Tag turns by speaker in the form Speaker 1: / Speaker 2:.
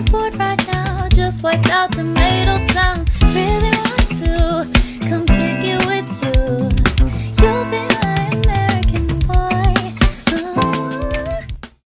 Speaker 1: bored right now, just wiped out Tomato Town.